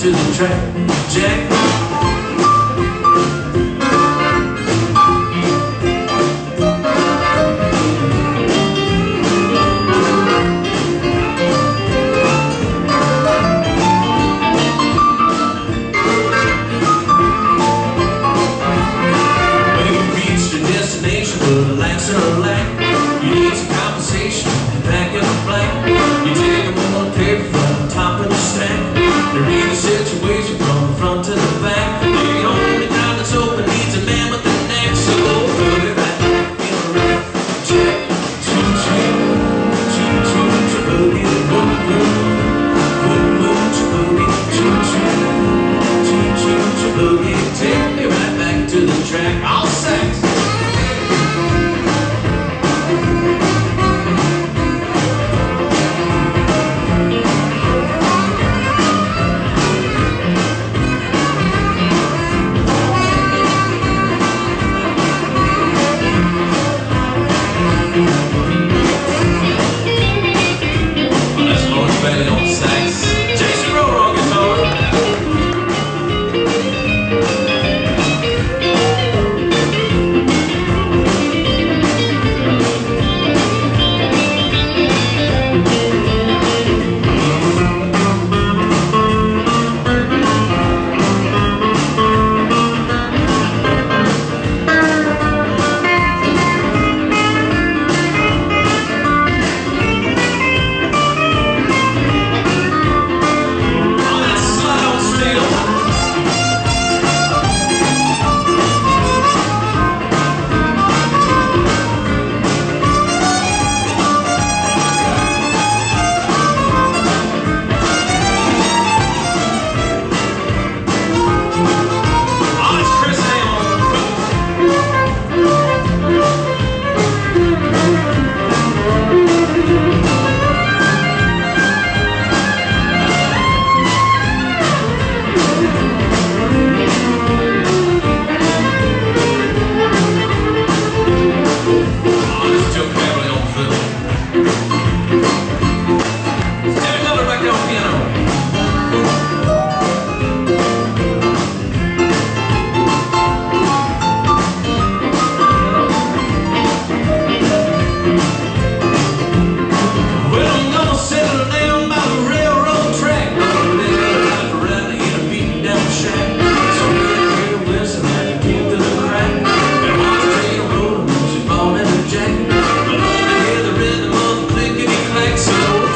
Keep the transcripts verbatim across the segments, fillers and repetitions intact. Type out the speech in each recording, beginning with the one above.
to the track, Jack. When you reach your destination, but the lights are black, you need some compensation, back in the black. You take a more paper from the top of the stack. You read the situation from the front to the back. The only ground that's open needs a man with a neck. So put it right in the rack, Jack. Choo choo, choo choo, choo boogie, boom boom, boom boom, choo boogie, choo choo, choo choo, choo boogie. Take me right back to the track. All sex.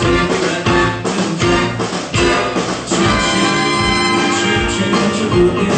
You